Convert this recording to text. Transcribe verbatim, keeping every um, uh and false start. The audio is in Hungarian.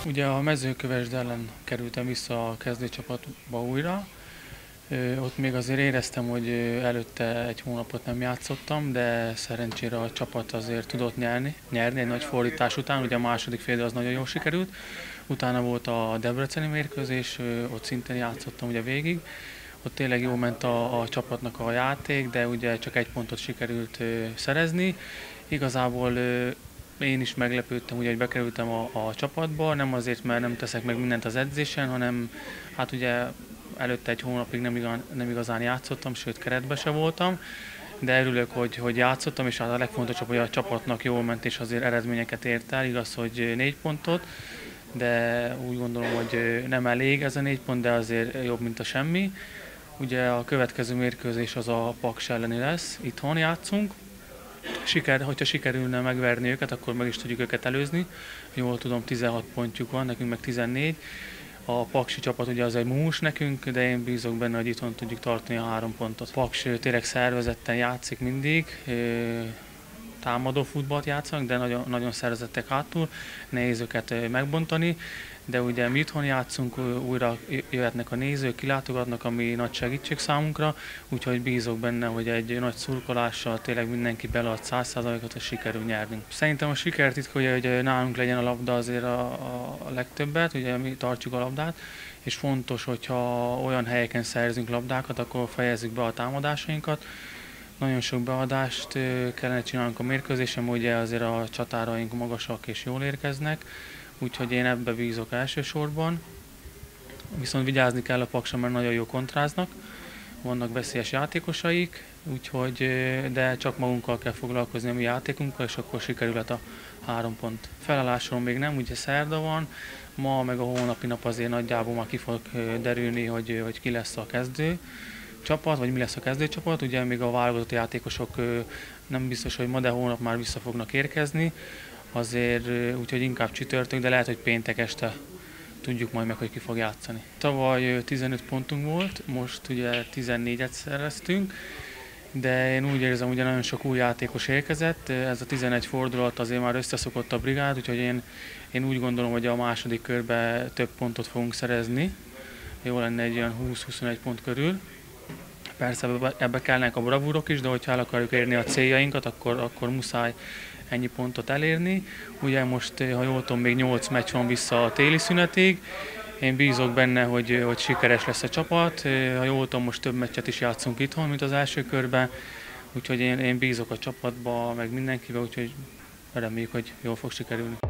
Ugye a Mezőkövesd ellen kerültem vissza a kezdőcsapatba újra. Ö, Ott még azért éreztem, hogy előtte egy hónapot nem játszottam, de szerencsére a csapat azért tudott nyerni, nyerni egy nagy fordítás után, ugye a második fél az nagyon jól sikerült. Utána volt a debreceni mérkőzés, ö, ott szintén játszottam ugye végig. Ott tényleg jól ment a, a csapatnak a játék, de ugye csak egy pontot sikerült ö, szerezni. Igazából ö, én is meglepődtem, ugye, hogy bekerültem a, a csapatba, nem azért, mert nem teszek meg mindent az edzésen, hanem hát ugye előtte egy hónapig nem igazán, nem igazán játszottam, sőt keretben se voltam, de örülök, hogy, hogy játszottam, és hát a legfontosabb, hogy a csapatnak jól ment, és azért eredményeket ért el, igaz, hogy négy pontot, de úgy gondolom, hogy nem elég ez a négy pont, de azért jobb, mint a semmi. Ugye a következő mérkőzés az a Paks elleni lesz, itthon játszunk. Siker, hogyha sikerülne megverni őket, akkor meg is tudjuk őket előzni. Jól tudom, tizenhat pontjuk van, nekünk meg tizennégy. A paksi csapat ugye az egy múmus nekünk, de én bízok benne, hogy itthon tudjuk tartani a három pontot. Paks tényleg szervezetten játszik mindig, támadó futballt játszanak, de nagyon, nagyon szervezettek hátul, nehéz őket megbontani, de ugye mi itthon játszunk, újra jöhetnek a nézők, kilátogatnak, ami nagy segítség számunkra, úgyhogy bízok benne, hogy egy nagy szurkolással tényleg mindenki belead száz százalékot, és sikerül nyerni. Szerintem a sikertitka, hogy nálunk legyen a labda azért a, a legtöbbet, ugye mi tartjuk a labdát, és fontos, hogyha olyan helyeken szerzünk labdákat, akkor fejezzük be a támadásainkat. Nagyon sok beadást kellene csinálnunk a mérkőzésen, ugye azért a csatáraink magasak és jól érkeznek, úgyhogy én ebbe bízok elsősorban. Viszont vigyázni kell a Pakson, mert nagyon jó kontráznak, vannak veszélyes játékosaik, úgyhogy, de csak magunkkal kell foglalkozni a mi játékunkkal, és akkor sikerülhet a három pont. Felállásról még nem, ugye szerda van, ma meg a holnapi nap azért nagyjából már ki fog derülni, hogy, hogy ki lesz a kezdő csapat, vagy mi lesz a kezdőcsapat. Ugye még a válogatott játékosok nem biztos, hogy ma, de holnap már vissza fognak érkezni, azért úgyhogy inkább csütörtök, de lehet, hogy péntek este tudjuk majd meg, hogy ki fog játszani. Tavaly tizenöt pontunk volt, most ugye tizennégyet szereztünk, de én úgy érzem, hogy nagyon sok új játékos érkezett, ez a tizenegy fordulat azért már összeszokott a brigád, úgyhogy én, én úgy gondolom, hogy a második körben több pontot fogunk szerezni, jó lenne egy olyan húsz-huszonegy pont körül. Persze ebbe, ebbe kellnek a bravúrok is, de hogyha el akarjuk érni a céljainkat, akkor, akkor muszáj ennyi pontot elérni. Ugye most, ha jól tudom, még nyolc meccs van vissza a téli szünetig. Én bízok benne, hogy, hogy sikeres lesz a csapat. Ha jól tudom, most több meccset is játszunk itthon, mint az első körben. Úgyhogy én, én bízok a csapatba, meg mindenkibe, úgyhogy reméljük, hogy jól fog sikerülni.